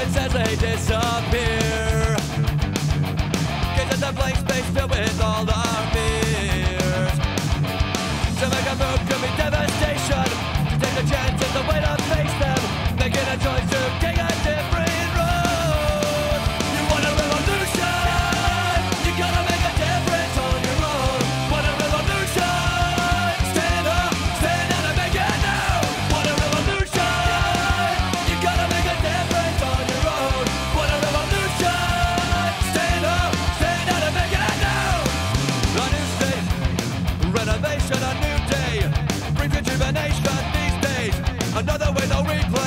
moments as they disappear. Gaze at the blank space filled with all our fears. To make a move could be devastation. To take a chance is the way to face them. Making a choice to take a different road. You want a revolution? You gotta make a difference on your own. Want a revolution? Stand up and make it now. Want a revolution? You gotta make a difference on your own. Want a revolution? Stand up and make it now. A new state, renovation, a new day. Brings rejuvenation these days. Another way to replay.